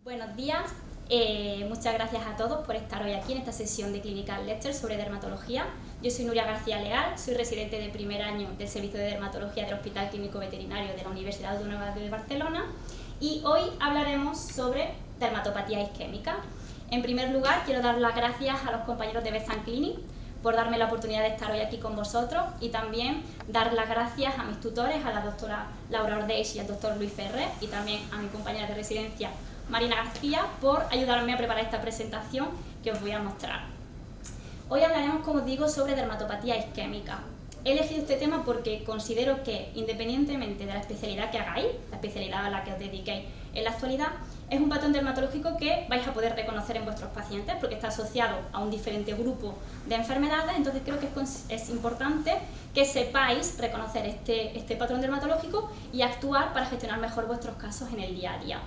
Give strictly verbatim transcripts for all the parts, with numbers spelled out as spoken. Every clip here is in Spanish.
Buenos días, eh, muchas gracias a todos por estar hoy aquí en esta sesión de Clinical Lecture sobre dermatología. Yo soy Nuria García Leal, soy residente de primer año del Servicio de Dermatología del Hospital Clínico Veterinario de la Universidad Autónoma de Barcelona y hoy hablaremos sobre dermatopatía isquémica. En primer lugar, quiero dar las gracias a los compañeros de Besan Clinic por darme la oportunidad de estar hoy aquí con vosotros y también dar las gracias a mis tutores, a la doctora Laura Ordeix y al doctor Luis Ferrer y también a mi compañera de residencia Marina García por ayudarme a preparar esta presentación que os voy a mostrar. Hoy hablaremos, como os digo, sobre dermatopatía isquémica. He elegido este tema porque considero que, independientemente de la especialidad que hagáis, la especialidad a la que os dediquéis en la actualidad, es un patrón dermatológico que vais a poder reconocer en vuestros pacientes porque está asociado a un diferente grupo de enfermedades, entonces creo que es, es importante que sepáis reconocer este, este patrón dermatológico y actuar para gestionar mejor vuestros casos en el día a día.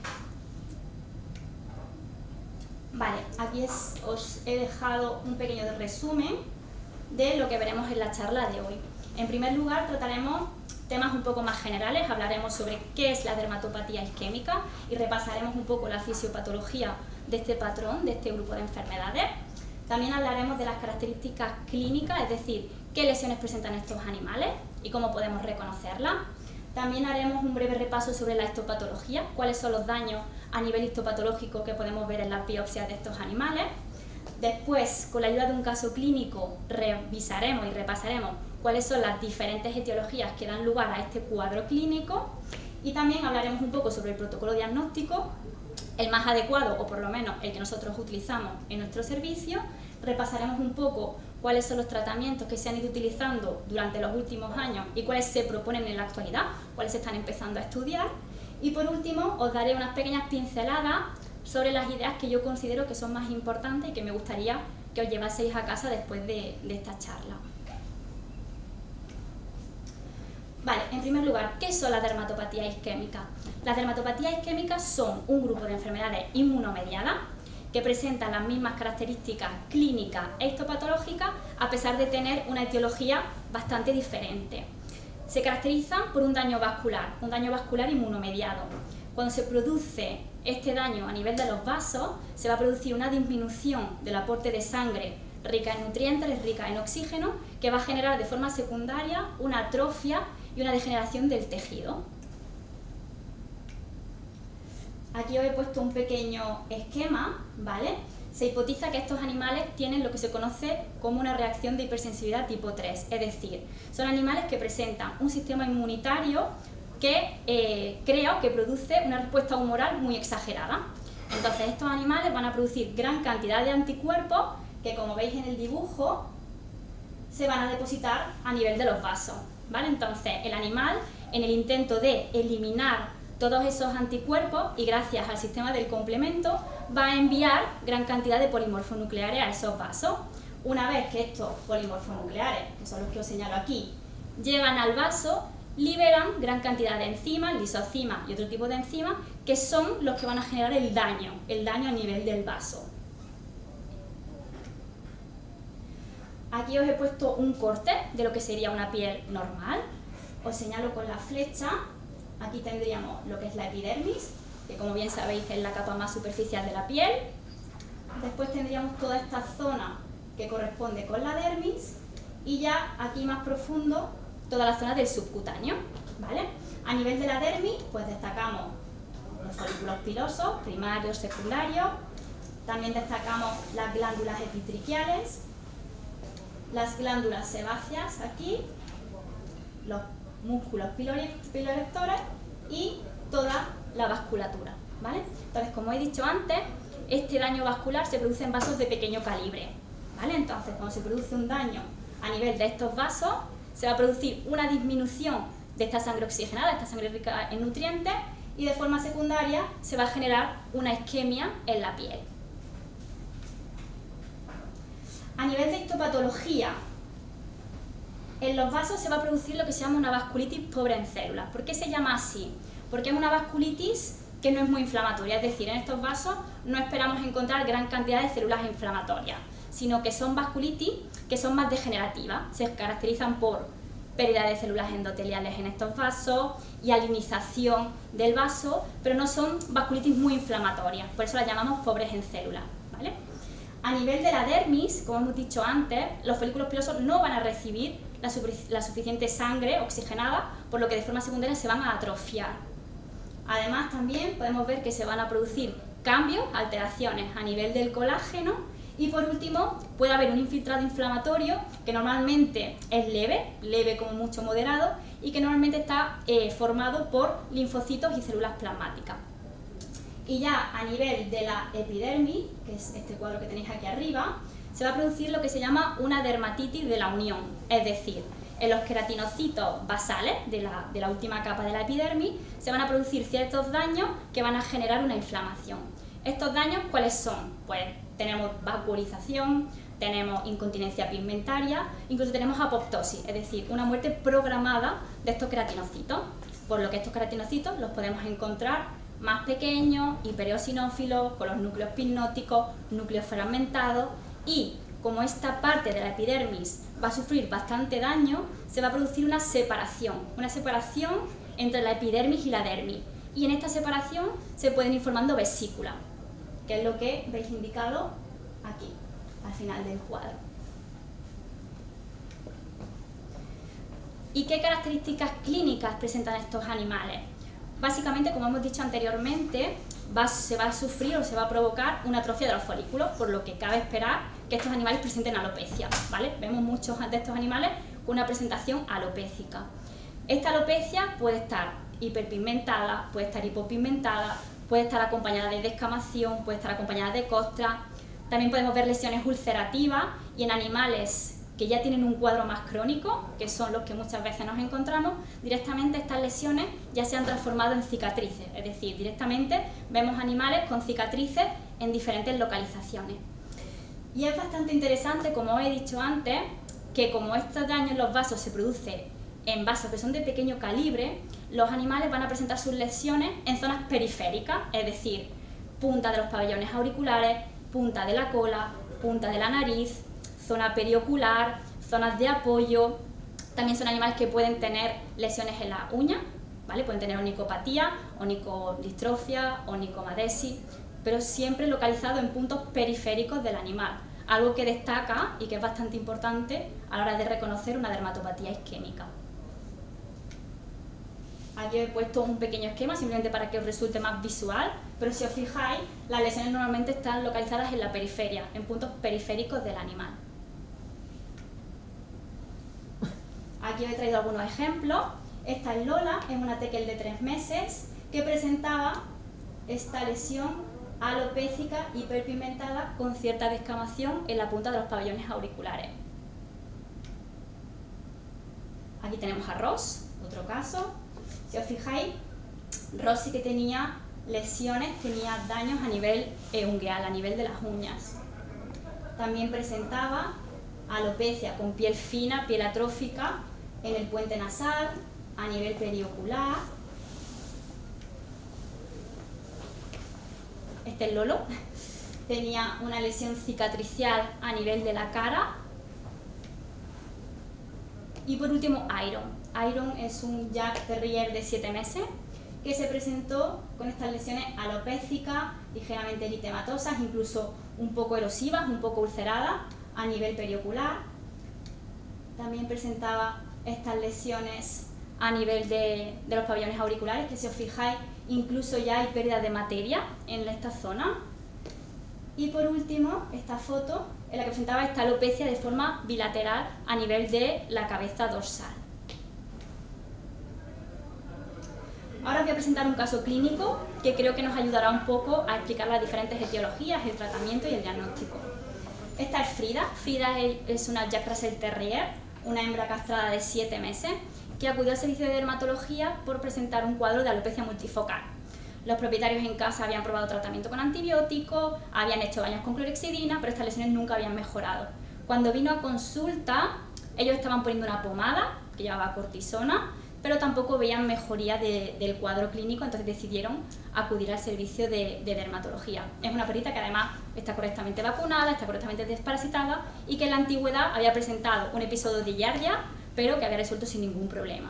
Vale, aquí es, os he dejado un pequeño resumen de lo que veremos en la charla de hoy. En primer lugar, trataremos temas un poco más generales, hablaremos sobre qué es la dermatopatía isquémica y repasaremos un poco la fisiopatología de este patrón, de este grupo de enfermedades. También hablaremos de las características clínicas, es decir, qué lesiones presentan estos animales y cómo podemos reconocerlas. También haremos un breve repaso sobre la histopatología, cuáles son los daños a nivel histopatológico que podemos ver en las biopsias de estos animales. Después, con la ayuda de un caso clínico, revisaremos y repasaremos cuáles son las diferentes etiologías que dan lugar a este cuadro clínico y también hablaremos un poco sobre el protocolo diagnóstico, el más adecuado o por lo menos el que nosotros utilizamos en nuestro servicio. Repasaremos un poco cuáles son los tratamientos que se han ido utilizando durante los últimos años y cuáles se proponen en la actualidad, cuáles se están empezando a estudiar. Y por último, os daré unas pequeñas pinceladas sobre las ideas que yo considero que son más importantes y que me gustaría que os llevaseis a casa después de, de esta charla. Vale, en primer lugar, ¿qué son las dermatopatías isquémicas? Las dermatopatías isquémicas son un grupo de enfermedades inmunomediadas que presentan las mismas características clínicas e histopatológicas a pesar de tener una etiología bastante diferente. Se caracterizan por un daño vascular, un daño vascular inmunomediado. Cuando se produce este daño a nivel de los vasos, se va a producir una disminución del aporte de sangre rica en nutrientes, rica en oxígeno, que va a generar de forma secundaria una atrofia y una degeneración del tejido. Aquí os he puesto un pequeño esquema, ¿vale? Se hipotiza que estos animales tienen lo que se conoce como una reacción de hipersensibilidad tipo tres, es decir, son animales que presentan un sistema inmunitario que eh, crea o que produce una respuesta humoral muy exagerada. Entonces estos animales van a producir gran cantidad de anticuerpos que, como veis en el dibujo, se van a depositar a nivel de los vasos, ¿vale? Entonces el animal, en el intento de eliminar todos esos anticuerpos y gracias al sistema del complemento, va a enviar gran cantidad de polimorfos nucleares a esos vasos. Una vez que estos polimorfos nucleares, que son los que os señalo aquí, llegan al vaso, liberan gran cantidad de enzimas, lisozimas y otro tipo de enzimas, que son los que van a generar el daño, el daño a nivel del vaso. Aquí os he puesto un corte de lo que sería una piel normal. Os señalo con la flecha. Aquí tendríamos lo que es la epidermis, que como bien sabéis es la capa más superficial de la piel. Después tendríamos toda esta zona que corresponde con la dermis y ya aquí más profundo toda la zona del subcutáneo, ¿vale? A nivel de la dermis, pues destacamos los folículos pilosos, primarios, secundarios. También destacamos las glándulas epitriquiales, las glándulas sebáceas aquí, los músculos pilorectores y toda la vasculatura, ¿vale? Entonces, como he dicho antes, este daño vascular se produce en vasos de pequeño calibre, ¿vale? Entonces, cuando se produce un daño a nivel de estos vasos, se va a producir una disminución de esta sangre oxigenada, esta sangre rica en nutrientes, y de forma secundaria se va a generar una isquemia en la piel. A nivel de histopatología, en los vasos se va a producir lo que se llama una vasculitis pobre en células. ¿Por qué se llama así? Porque es una vasculitis que no es muy inflamatoria, es decir, en estos vasos no esperamos encontrar gran cantidad de células inflamatorias, sino que son vasculitis que son más degenerativas, se caracterizan por pérdida de células endoteliales en estos vasos y alinización del vaso, pero no son vasculitis muy inflamatorias, por eso las llamamos pobres en células, ¿vale? A nivel de la dermis, como hemos dicho antes, los folículos pilosos no van a recibir la, la suficiente sangre oxigenada, por lo que de forma secundaria se van a atrofiar. Además, también podemos ver que se van a producir cambios, alteraciones a nivel del colágeno y, por último, puede haber un infiltrado inflamatorio que normalmente es leve, leve como mucho moderado, y que normalmente está eh, formado por linfocitos y células plasmáticas. Y ya a nivel de la epidermis, que es este cuadro que tenéis aquí arriba, se va a producir lo que se llama una dermatitis de la unión, es decir, en los queratinocitos basales de la, de la última capa de la epidermis se van a producir ciertos daños que van a generar una inflamación. ¿Estos daños cuáles son? Pues tenemos vascularización, tenemos incontinencia pigmentaria, incluso tenemos apoptosis, es decir, una muerte programada de estos queratinocitos, por lo que estos queratinocitos los podemos encontrar más pequeños, hipereosinófilos, con los núcleos pinnóticos, núcleos fragmentados, y como esta parte de la epidermis va a sufrir bastante daño, se va a producir una separación, una separación entre la epidermis y la dermis, y en esta separación se pueden ir formando vesículas, que es lo que veis indicado aquí, al final del cuadro. ¿Y qué características clínicas presentan estos animales? Básicamente, como hemos dicho anteriormente, va, se va a sufrir o se va a provocar una atrofia de los folículos, por lo que cabe esperar que estos animales presenten alopecia, ¿vale? Vemos muchos de estos animales con una presentación alopécica. Esta alopecia puede estar hiperpigmentada, puede estar hipopigmentada, puede estar acompañada de descamación, puede estar acompañada de costra. También podemos ver lesiones ulcerativas y en animales que ya tienen un cuadro más crónico, que son los que muchas veces nos encontramos, directamente estas lesiones ya se han transformado en cicatrices, es decir, directamente vemos animales con cicatrices en diferentes localizaciones. Y es bastante interesante, como os he dicho antes, que como estos daños en los vasos se producen en vasos que son de pequeño calibre, los animales van a presentar sus lesiones en zonas periféricas, es decir, punta de los pabellones auriculares, punta de la cola, punta de la nariz, zona periocular, zonas de apoyo. También son animales que pueden tener lesiones en las uñas, ¿vale? Pueden tener onicopatía, onicodistrofia, onicomadesis, pero siempre localizado en puntos periféricos del animal, algo que destaca y que es bastante importante a la hora de reconocer una dermatopatía isquémica. Aquí he puesto un pequeño esquema simplemente para que os resulte más visual, pero si os fijáis, las lesiones normalmente están localizadas en la periferia, en puntos periféricos del animal. Aquí os he traído algunos ejemplos. Esta es Lola, es una tekel de tres meses que presentaba esta lesión alopécica hiperpigmentada con cierta descamación en la punta de los pabellones auriculares. Aquí tenemos a Ross, otro caso. Si os fijáis, Ross sí que tenía lesiones, tenía daños a nivel ungueal, a nivel de las uñas. También presentaba alopecia con piel fina, piel atrófica en el puente nasal, a nivel periocular. Este es Lolo, tenía una lesión cicatricial a nivel de la cara. Y por último, Iron. Iron es un Jack Terrier de siete meses que se presentó con estas lesiones alopécicas, ligeramente eritematosas, incluso un poco erosivas, un poco ulceradas a nivel periocular. También presentaba estas lesiones a nivel de, de los pabellones auriculares, que si os fijáis, incluso ya hay pérdida de materia en esta zona. Y por último, esta foto en la que presentaba esta alopecia de forma bilateral a nivel de la cabeza dorsal. Ahora os voy a presentar un caso clínico que creo que nos ayudará un poco a explicar las diferentes etiologías, el tratamiento y el diagnóstico. Esta es Frida. Frida es una Jack Russell Terrier, una hembra castrada de siete meses, que acudió al servicio de dermatología por presentar un cuadro de alopecia multifocal. Los propietarios en casa habían probado tratamiento con antibióticos, habían hecho baños con clorexidina, pero estas lesiones nunca habían mejorado. Cuando vino a consulta, ellos estaban poniendo una pomada que llevaba cortisona, pero tampoco veían mejoría de, del cuadro clínico, entonces decidieron acudir al servicio de, de dermatología. Es una perrita que además está correctamente vacunada, está correctamente desparasitada y que en la antigüedad había presentado un episodio de giardia pero que había resuelto sin ningún problema.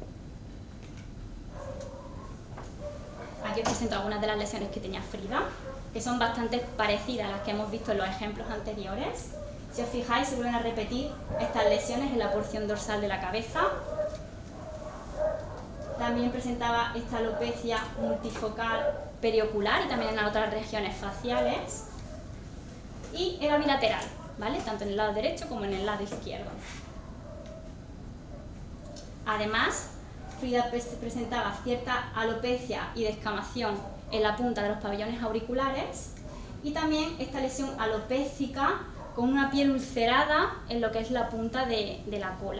Aquí os presento algunas de las lesiones que tenía Frida, que son bastante parecidas a las que hemos visto en los ejemplos anteriores. Si os fijáis, se vuelven a repetir estas lesiones en la porción dorsal de la cabeza. También presentaba esta alopecia multifocal periocular y también en las otras regiones faciales. Y era bilateral, ¿vale? Tanto en el lado derecho como en el lado izquierdo. Además, Frida presentaba cierta alopecia y descamación en la punta de los pabellones auriculares y también esta lesión alopécica con una piel ulcerada en lo que es la punta de, de la cola.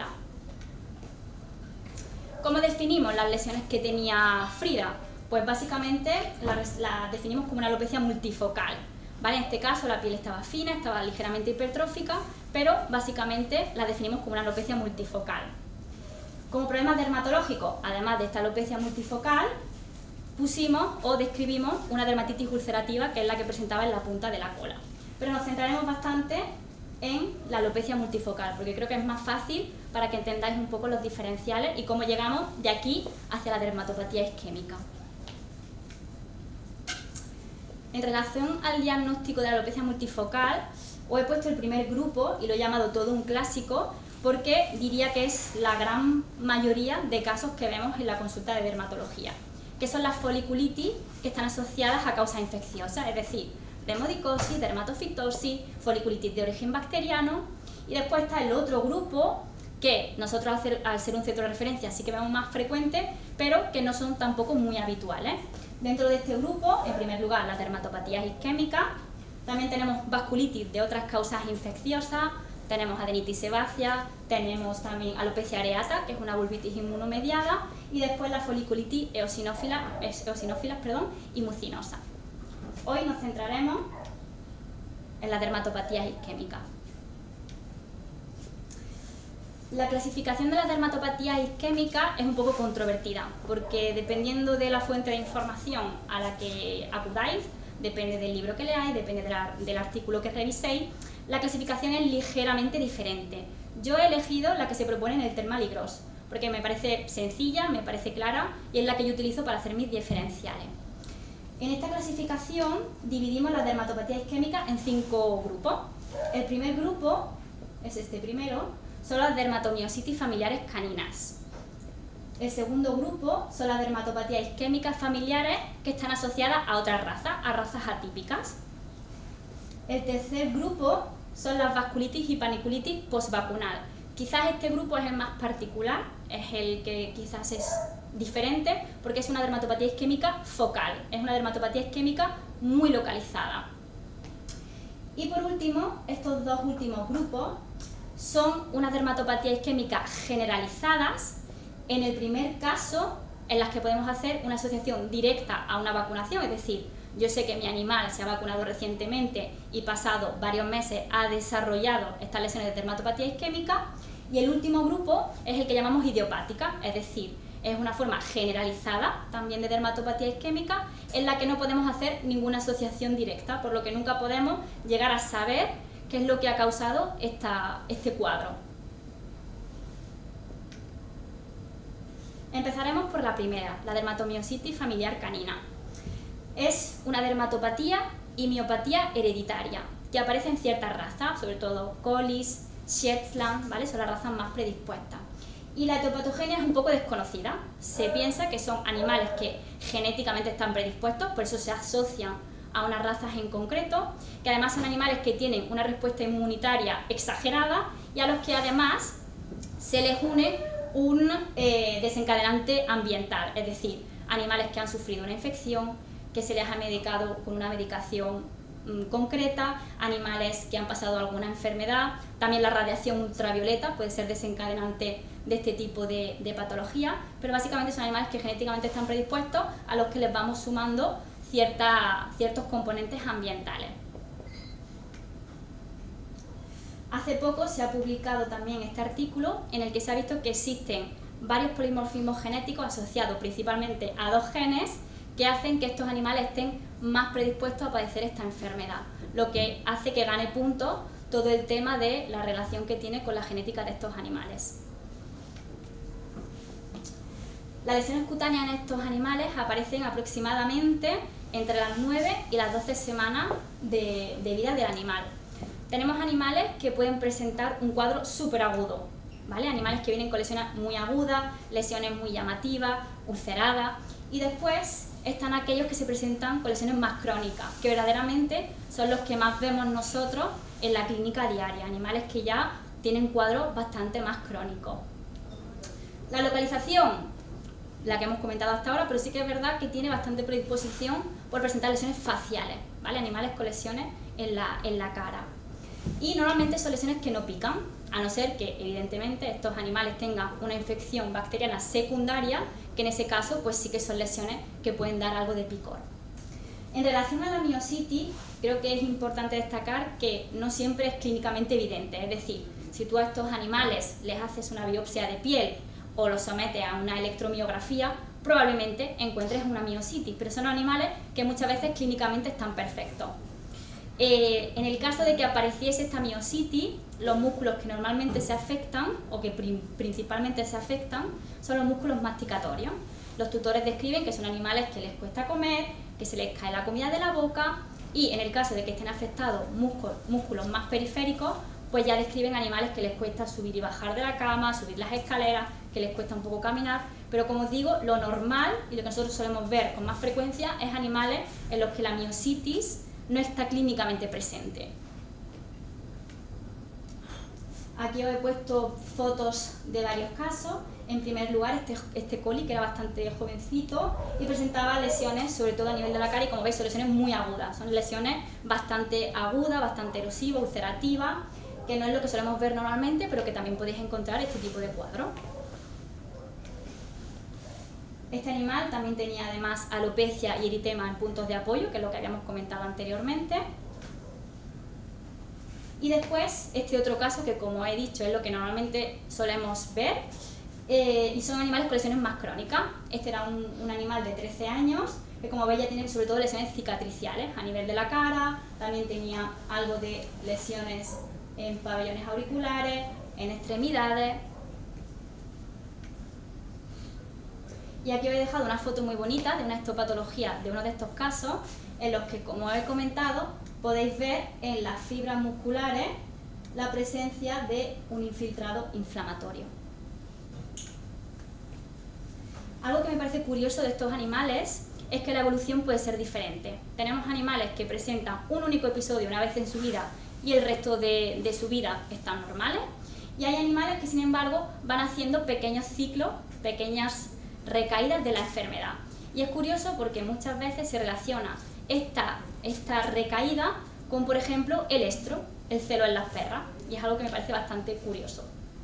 ¿Cómo definimos las lesiones que tenía Frida? Pues básicamente las la definimos como una alopecia multifocal, ¿vale? En este caso la piel estaba fina, estaba ligeramente hipertrófica, pero básicamente la definimos como una alopecia multifocal. Como problema dermatológico, además de esta alopecia multifocal, pusimos o describimos una dermatitis ulcerativa, que es la que presentaba en la punta de la cola. Pero nos centraremos bastante en la alopecia multifocal, porque creo que es más fácil para que entendáis un poco los diferenciales y cómo llegamos de aquí hacia la dermatopatía isquémica. En relación al diagnóstico de la alopecia multifocal, os he puesto el primer grupo y lo he llamado todo un clásico, porque diría que es la gran mayoría de casos que vemos en la consulta de dermatología, que son las foliculitis que están asociadas a causas infecciosas, es decir, dermodicosis, dermatofitosis, foliculitis de origen bacteriano, y después está el otro grupo que nosotros al ser un centro de referencia sí que vemos más frecuente, pero que no son tampoco muy habituales. Dentro de este grupo, en primer lugar, las dermatopatías isquémicas, también tenemos vasculitis de otras causas infecciosas, tenemos adenitis sebácea, tenemos también alopecia areata, que es una vulvitis inmunomediada, y después la foliculitis eosinófila, eosinófilas perdón, y mucinosa. Hoy nos centraremos en las dermatopatías isquémicas. La clasificación de las dermatopatías isquémicas es un poco controvertida, porque dependiendo de la fuente de información a la que acudáis, depende del libro que leáis, depende de la, del artículo que reviséis, la clasificación es ligeramente diferente. Yo he elegido la que se propone en el Thermal Gross, porque me parece sencilla, me parece clara y es la que yo utilizo para hacer mis diferenciales. En esta clasificación dividimos las dermatopatías isquémicas en cinco grupos. El primer grupo, es este primero, son las dermatomiositis familiares caninas. El segundo grupo son las dermatopatías isquémicas familiares que están asociadas a otras razas, a razas atípicas. El tercer grupo son las vasculitis y paniculitis postvacunal. Quizás este grupo es el más particular, es el que quizás es diferente porque es una dermatopatía isquémica focal, es una dermatopatía isquémica muy localizada. Y por último, estos dos últimos grupos son unas dermatopatías isquémicas generalizadas, en el primer caso en las que podemos hacer una asociación directa a una vacunación, es decir, yo sé que mi animal se ha vacunado recientemente y pasado varios meses ha desarrollado estas lesiones de dermatopatía isquémica, y el último grupo es el que llamamos idiopática, es decir, es una forma generalizada también de dermatopatía isquémica en la que no podemos hacer ninguna asociación directa, por lo que nunca podemos llegar a saber qué es lo que ha causado esta, este cuadro. Empezaremos por la primera, la dermatomiositis familiar canina. Es una dermatopatía y miopatía hereditaria que aparece en ciertas razas, sobre todo Collie, Shetland, ¿vale? Son las razas más predispuestas. Y la etiopatogenia es un poco desconocida. Se piensa que son animales que genéticamente están predispuestos, por eso se asocian a unas razas en concreto, que además son animales que tienen una respuesta inmunitaria exagerada y a los que además se les une un eh, desencadenante ambiental, es decir, animales que han sufrido una infección, que se les ha medicado con una medicación mmm, concreta, animales que han pasado alguna enfermedad, también la radiación ultravioleta puede ser desencadenante de este tipo de, de patología, pero básicamente son animales que genéticamente están predispuestos a los que les vamos sumando cierta, ciertos componentes ambientales. Hace poco se ha publicado también este artículo en el que se ha visto que existen varios polimorfismos genéticos asociados principalmente a dos genes que hacen que estos animales estén más predispuestos a padecer esta enfermedad, lo que hace que gane puntos todo el tema de la relación que tiene con la genética de estos animales. Las lesiones cutáneas en estos animales aparecen aproximadamente entre las nueve y las doce semanas de, de vida del animal. Tenemos animales que pueden presentar un cuadro súper agudo, ¿vale? Animales que vienen con lesiones muy agudas, lesiones muy llamativas, ulceradas, y después están aquellos que se presentan con lesiones más crónicas, que verdaderamente son los que más vemos nosotros en la clínica diaria, animales que ya tienen cuadros bastante más crónicos. La localización, la que hemos comentado hasta ahora, pero sí que es verdad que tiene bastante predisposición por presentar lesiones faciales, ¿vale? Animales con lesiones en la, en la cara. Y normalmente son lesiones que no pican, a no ser que evidentemente estos animales tengan una infección bacteriana secundaria, que en ese caso pues sí que son lesiones que pueden dar algo de picor. En relación a la miositis, creo que es importante destacar que no siempre es clínicamente evidente, es decir, si tú a estos animales les haces una biopsia de piel o los sometes a una electromiografía, probablemente encuentres una miositis, pero son animales que muchas veces clínicamente están perfectos. Eh, en el caso de que apareciese esta miositis, los músculos que normalmente se afectan, o que prim principalmente se afectan, son los músculos masticatorios. Los tutores describen que son animales que les cuesta comer, que se les cae la comida de la boca, y en el caso de que estén afectados músculos, músculos más periféricos, pues ya describen animales que les cuesta subir y bajar de la cama, subir las escaleras, que les cuesta un poco caminar, pero como os digo, lo normal y lo que nosotros solemos ver con más frecuencia es animales en los que la miositis no está clínicamente presente. Aquí os he puesto fotos de varios casos. En primer lugar, este, este coli, que era bastante jovencito y presentaba lesiones, sobre todo a nivel de la cara, y como veis son lesiones muy agudas, son lesiones bastante agudas, bastante erosivas, ulcerativas, que no es lo que solemos ver normalmente, pero que también podéis encontrar este tipo de cuadro. Este animal también tenía además alopecia y eritema en puntos de apoyo, que es lo que habíamos comentado anteriormente. Y después este otro caso que, como he dicho, es lo que normalmente solemos ver, eh, y son animales con lesiones más crónicas. Este era un, un animal de trece años, que como veis ya tiene sobre todo lesiones cicatriciales a nivel de la cara, también tenía algo de lesiones en pabellones auriculares, en extremidades. Y aquí os he dejado una foto muy bonita de una histopatología de uno de estos casos, en los que, como he comentado, podéis ver en las fibras musculares la presencia de un infiltrado inflamatorio. Algo que me parece curioso de estos animales es que la evolución puede ser diferente. Tenemos animales que presentan un único episodio una vez en su vida y el resto de, de su vida están normales, y hay animales que, sin embargo, van haciendo pequeños ciclos, pequeñas recaídas de la enfermedad. Y es curioso porque muchas veces se relaciona esta, esta recaída con, por ejemplo, el estro, el celo en las perras, y es algo que me parece bastante curioso.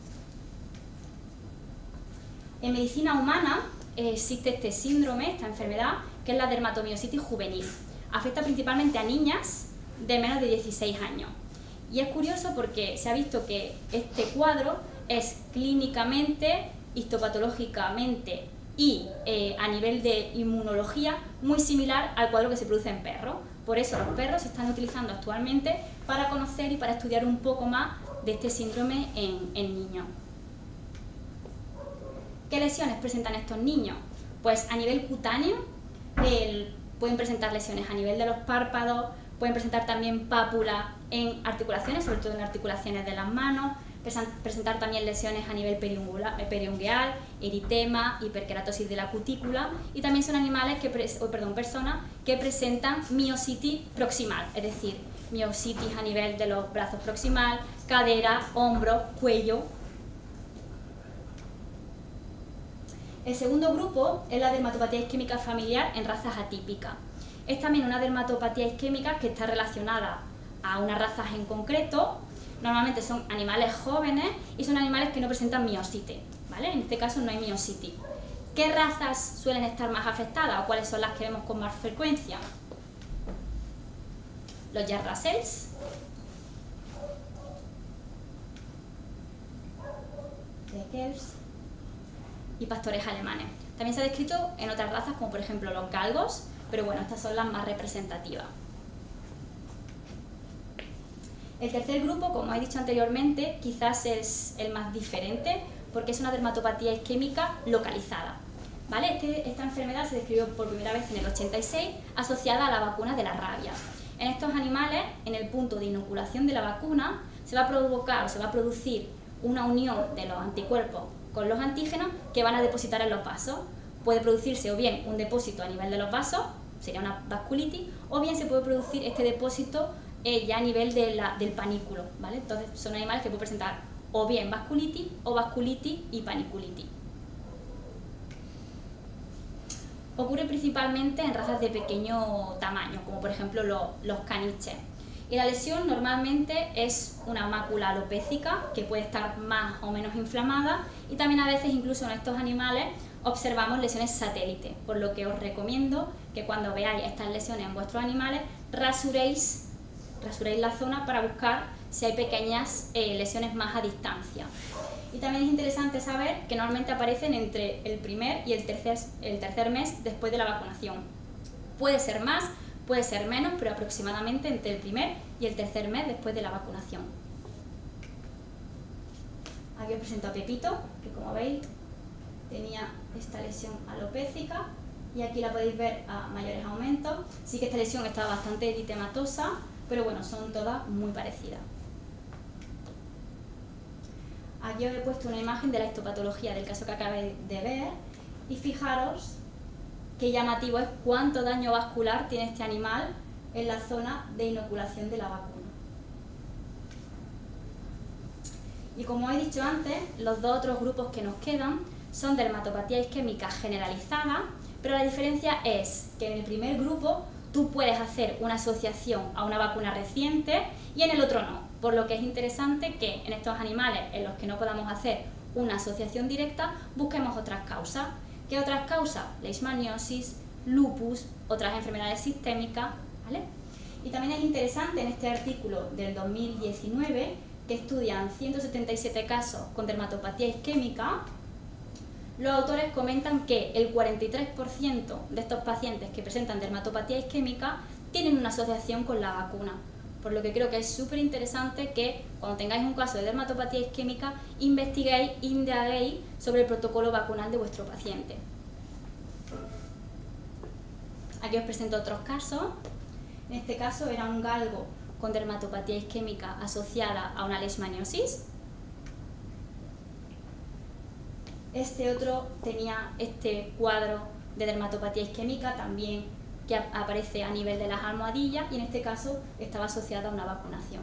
En medicina humana eh, existe este síndrome, esta enfermedad, que es la dermatomiositis juvenil. Afecta principalmente a niñas de menos de dieciséis años. Y es curioso porque se ha visto que este cuadro es clínicamente, histopatológicamente y eh, a nivel de inmunología muy similar al cuadro que se produce en perros. Por eso los perros se están utilizando actualmente para conocer y para estudiar un poco más de este síndrome en, en niños. ¿Qué lesiones presentan estos niños? Pues a nivel cutáneo el, pueden presentar lesiones a nivel de los párpados, pueden presentar también pápulas en articulaciones, sobre todo en articulaciones de las manos, presentar también lesiones a nivel periungueal, eritema, hiperkeratosis de la cutícula, y también son animales que, oh, perdón, personas que presentan miositis proximal, es decir, miositis a nivel de los brazos proximal, cadera, hombro, cuello. El segundo grupo es la dermatopatía isquémica familiar en razas atípicas. Es también una dermatopatía isquémica que está relacionada a unas razas en concreto. Normalmente son animales jóvenes y son animales que no presentan miositis, ¿vale? En este caso no hay miositis. ¿Qué razas suelen estar más afectadas o cuáles son las que vemos con más frecuencia? Los Jack Russells, Teckers y pastores alemanes. También se ha descrito en otras razas como por ejemplo los galgos, pero bueno, estas son las más representativas. El tercer grupo, como he dicho anteriormente, quizás es el más diferente porque es una dermatopatía isquémica localizada. ¿vale? Este, esta enfermedad se describió por primera vez en el ochenta y seis, asociada a la vacuna de la rabia. En estos animales, en el punto de inoculación de la vacuna, se va a provocar o se va a producir una unión de los anticuerpos con los antígenos que van a depositar en los vasos. Puede producirse o bien un depósito a nivel de los vasos, sería una vasculitis, o bien se puede producir este depósito eh, ya a nivel de la, del panículo, ¿vale? Entonces son animales que pueden presentar o bien vasculitis o vasculitis y paniculitis. Ocurre principalmente en razas de pequeño tamaño, como por ejemplo los, los caniches. Y la lesión normalmente es una mácula alopécica que puede estar más o menos inflamada, y también a veces incluso en estos animales observamos lesiones satélite, por lo que os recomiendo que cuando veáis estas lesiones en vuestros animales rasuréis, rasuréis la zona para buscar si hay pequeñas eh, lesiones más a distancia. Y también es interesante saber que normalmente aparecen entre el primer y el tercer, el tercer mes después de la vacunación. Puede ser más, puede ser menos, pero aproximadamente entre el primer y el tercer mes después de la vacunación. Aquí os presento a Pepito, que como veis tenía esta lesión alopécica, y aquí la podéis ver a mayores aumentos. Sí que esta lesión está bastante eritematosa, pero bueno, son todas muy parecidas. Aquí os he puesto una imagen de la histopatología del caso que acabáis de ver, y fijaros qué llamativo es cuánto daño vascular tiene este animal en la zona de inoculación de la vacuna. Y como he dicho antes, los dos otros grupos que nos quedan son dermatopatía isquémica generalizada, pero la diferencia es que en el primer grupo tú puedes hacer una asociación a una vacuna reciente y en el otro no, por lo que es interesante que en estos animales en los que no podamos hacer una asociación directa busquemos otras causas. ¿Qué otras causas? Leishmaniosis, lupus, otras enfermedades sistémicas, ¿vale? Y también es interesante en este artículo del dos mil diecinueve, que estudian ciento setenta y siete casos con dermatopatía isquémica, los autores comentan que el cuarenta y tres por ciento de estos pacientes que presentan dermatopatía isquémica tienen una asociación con la vacuna, por lo que creo que es súper interesante que cuando tengáis un caso de dermatopatía isquémica investiguéis, indaguéis sobre el protocolo vacunal de vuestro paciente. Aquí os presento otros casos. En este caso era un galgo con dermatopatía isquémica asociada a una leishmaniosis. Este otro tenía este cuadro de dermatopatía isquémica también que aparece a nivel de las almohadillas, y en este caso estaba asociada a una vacunación.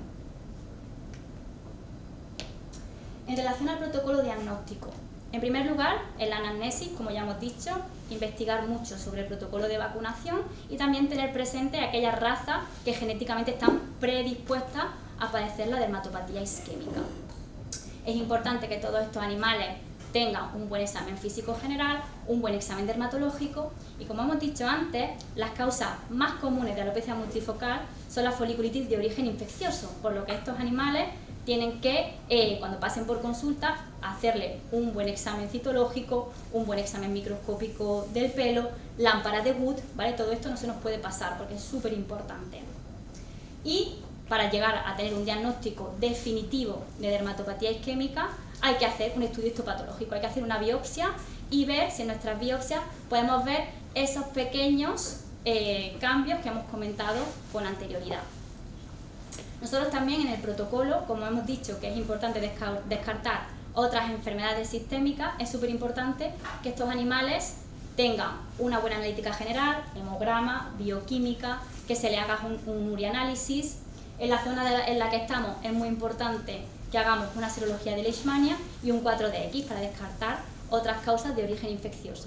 En relación al protocolo diagnóstico, en primer lugar, en la anamnesis, como ya hemos dicho, investigar mucho sobre el protocolo de vacunación y también tener presente aquellas razas que genéticamente están predispuestas a padecer la dermatopatía isquémica. Es importante que todos estos animales tengan un buen examen físico general, un buen examen dermatológico, y como hemos dicho antes, las causas más comunes de alopecia multifocal son la foliculitis de origen infeccioso, por lo que estos animales tienen que, eh, cuando pasen por consulta, hacerle un buen examen citológico, un buen examen microscópico del pelo, lámpara de Wood, ¿vale? Todo esto no se nos puede pasar porque es súper importante. Y para llegar a tener un diagnóstico definitivo de dermatopatía isquémica, hay que hacer un estudio histopatológico, hay que hacer una biopsia y ver si en nuestras biopsias podemos ver esos pequeños eh, cambios que hemos comentado con anterioridad. Nosotros también en el protocolo, como hemos dicho que es importante descartar otras enfermedades sistémicas, es súper importante que estos animales tengan una buena analítica general, hemograma, bioquímica, que se le haga un, un urianálisis. En la zona de la, en la que estamos es muy importante que hagamos una serología de Leishmania y un cuatro D X para descartar otras causas de origen infeccioso.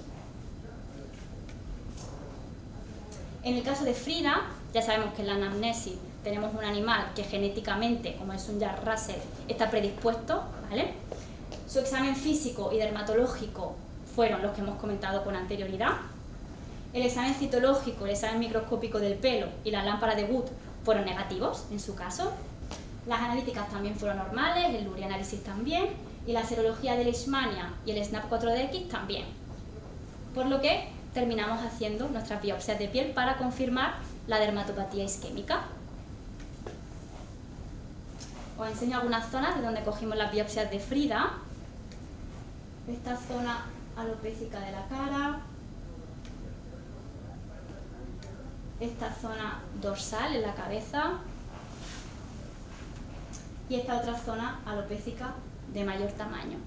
En el caso de Frida, ya sabemos que en la anamnesis tenemos un animal que genéticamente, como es un Jack Russell, está predispuesto, ¿vale? Su examen físico y dermatológico fueron los que hemos comentado con anterioridad. El examen citológico, el examen microscópico del pelo y la lámpara de Wood fueron negativos en su caso. Las analíticas también fueron normales, el urianálisis también, y la serología de Leishmania y el SNAP cuatro D X también. Por lo que terminamos haciendo nuestras biopsias de piel para confirmar la dermatopatía isquémica. Os enseño algunas zonas de donde cogimos las biopsias de Frida. Esta zona alopécica de la cara, esta zona dorsal en la cabeza y esta otra zona alopécica de mayor tamaño.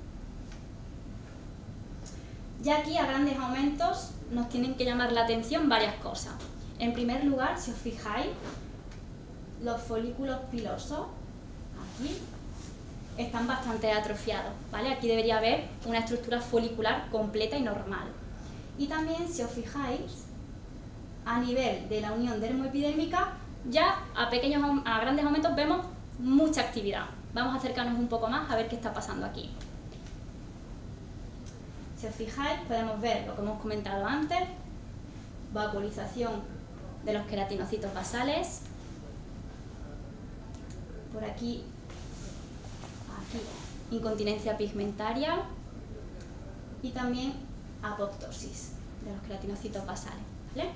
Ya aquí a grandes aumentos nos tienen que llamar la atención varias cosas. En primer lugar, si os fijáis, los folículos pilosos aquí están bastante atrofiados, ¿vale? Aquí debería haber una estructura folicular completa y normal. Y también, si os fijáis, a nivel de la unión dermoepidérmica, ya a, pequeños, a grandes aumentos vemos mucha actividad. Vamos a acercarnos un poco más a ver qué está pasando aquí. Si os fijáis, podemos ver lo que hemos comentado antes, vacuolización de los queratinocitos basales, por aquí, aquí, incontinencia pigmentaria y también apoptosis de los queratinocitos basales, ¿vale?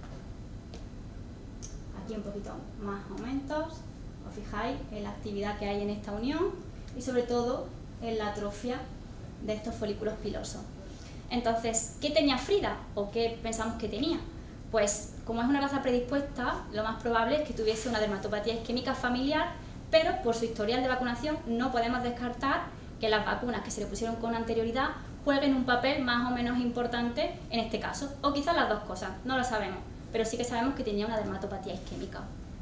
Aquí un poquito más aumentos, os fijáis en la actividad que hay en esta unión y sobre todo en la atrofia de estos folículos pilosos. Entonces, ¿qué tenía Frida? ¿O qué pensamos que tenía? Pues, como es una raza predispuesta, lo más probable es que tuviese una dermatopatía isquémica familiar, pero por su historial de vacunación no podemos descartar que las vacunas que se le pusieron con anterioridad jueguen un papel más o menos importante en este caso, o quizás las dos cosas, no lo sabemos, pero sí que sabemos que tenía una dermatopatía isquémica.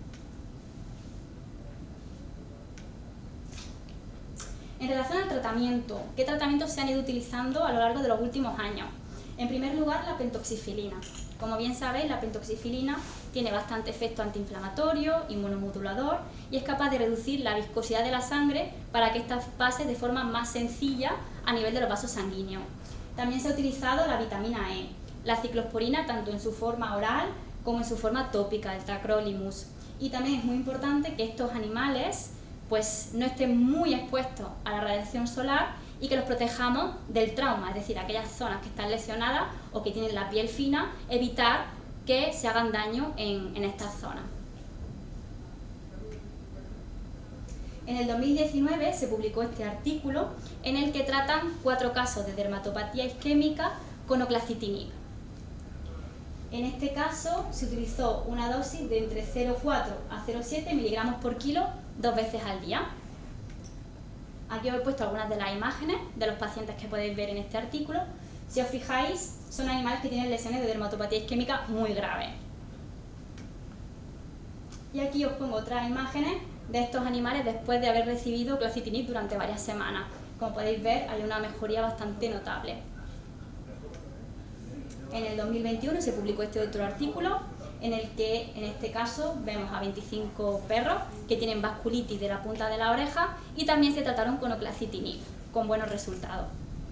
En relación al tratamiento, ¿qué tratamientos se han ido utilizando a lo largo de los últimos años? En primer lugar, la pentoxifilina. Como bien sabéis, la pentoxifilina tiene bastante efecto antiinflamatorio, inmunomodulador y es capaz de reducir la viscosidad de la sangre para que ésta pase de forma más sencilla a nivel de los vasos sanguíneos. También se ha utilizado la vitamina E, la ciclosporina tanto en su forma oral como en su forma tópica, el tacrolimus. Y también es muy importante que estos animales pues no estén muy expuestos a la radiación solar y que los protejamos del trauma, es decir, aquellas zonas que están lesionadas o que tienen la piel fina, evitar que se hagan daño en, en estas zonas. En el dos mil diecinueve se publicó este artículo en el que tratan cuatro casos de dermatopatía isquémica con oclacitinib. En este caso se utilizó una dosis de entre cero coma cuatro a cero coma siete miligramos por kilo dos veces al día. Aquí os he puesto algunas de las imágenes de los pacientes que podéis ver en este artículo. Si os fijáis, son animales que tienen lesiones de dermatopatía isquémica muy graves. Y aquí os pongo otras imágenes de estos animales después de haber recibido oclacitinib durante varias semanas. Como podéis ver, hay una mejoría bastante notable. En el dos mil veintiuno se publicó este otro artículo en el que, en este caso, vemos a veinticinco perros que tienen vasculitis de la punta de la oreja y también se trataron con oclacitinib, con buenos resultados.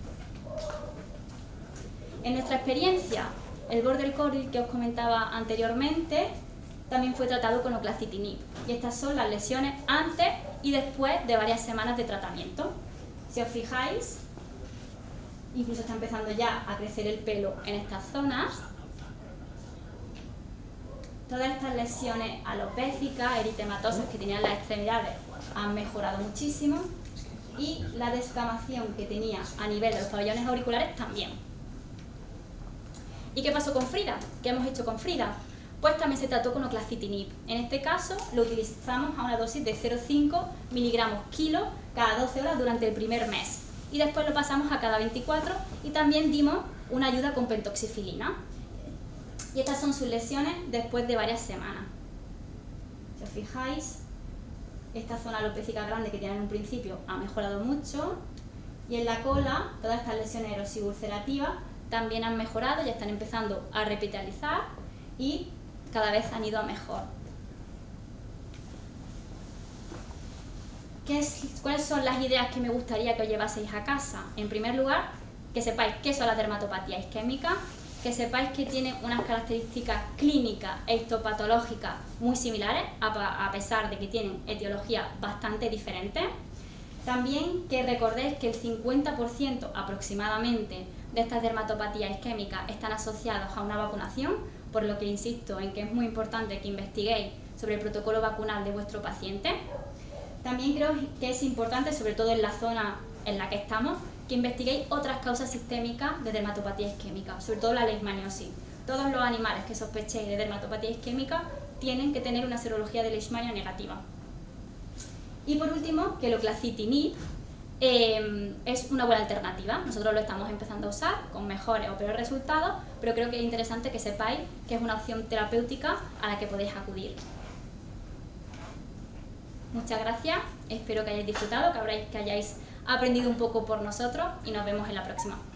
En nuestra experiencia, el border collie que os comentaba anteriormente también fue tratado con oclacitinib y estas son las lesiones antes y después de varias semanas de tratamiento. Si os fijáis, incluso está empezando ya a crecer el pelo en estas zonas. Todas estas lesiones alopécicas, eritematosas que tenían las extremidades han mejorado muchísimo y la descamación que tenía a nivel de los pabellones auriculares también. ¿Y qué pasó con Frida? ¿Qué hemos hecho con Frida? Pues también se trató con oclacitinib. En este caso lo utilizamos a una dosis de cero coma cinco miligramos kilo cada doce horas durante el primer mes y después lo pasamos a cada veinticuatro y también dimos una ayuda con pentoxifilina. Y estas son sus lesiones después de varias semanas. Si os fijáis, esta zona alopécica grande que tiene en un principio ha mejorado mucho y en la cola todas estas lesiones erosivo-ulcerativas también han mejorado, ya están empezando a repitalizar y cada vez han ido a mejor. ¿Qué es, ¿Cuáles son las ideas que me gustaría que os llevaseis a casa? En primer lugar, que sepáis qué son las dermatopatías isquémicas, que sepáis que tienen unas características clínicas e histopatológicas muy similares, a pesar de que tienen etiologías bastante diferentes. También que recordéis que el cincuenta por ciento aproximadamente de estas dermatopatías isquémicas están asociadas a una vacunación, por lo que insisto en que es muy importante que investiguéis sobre el protocolo vacunal de vuestro paciente. También creo que es importante, sobre todo en la zona en la que estamos, que investiguéis otras causas sistémicas de dermatopatía isquémica, sobre todo la leishmaniosis. Todos los animales que sospechéis de dermatopatía isquémica tienen que tener una serología de leishmania negativa. Y por último, que el oclacitinib eh, es una buena alternativa. Nosotros lo estamos empezando a usar con mejores o peores resultados, pero creo que es interesante que sepáis que es una opción terapéutica a la que podéis acudir. Muchas gracias, espero que hayáis disfrutado, que, habráis, que hayáis aprendido un poco por nosotros y nos vemos en la próxima.